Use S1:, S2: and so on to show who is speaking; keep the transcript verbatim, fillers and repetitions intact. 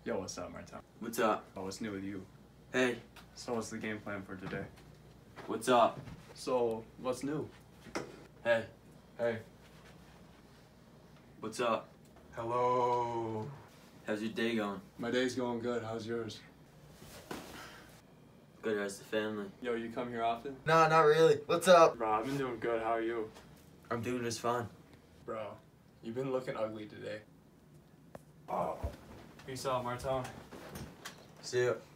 S1: Yo, what's up, Martin?
S2: What's up?
S1: Oh, what's new with you?
S2: Hey,
S1: So what's the game plan for today?
S2: what's up?
S1: So, what's new?
S2: Hey,
S1: Hey.
S2: what's up?
S1: Hello.
S2: How's your day going?
S1: My day's going good. How's yours?
S2: Good, how's the family?
S1: Yo, you come here often?
S3: No, not really. What's up?
S1: Bro, I've been doing good. How are you?
S2: I'm doing just fine.
S1: Bro, you've been looking ugly today. Oh. Peace out, Martin.
S3: See ya.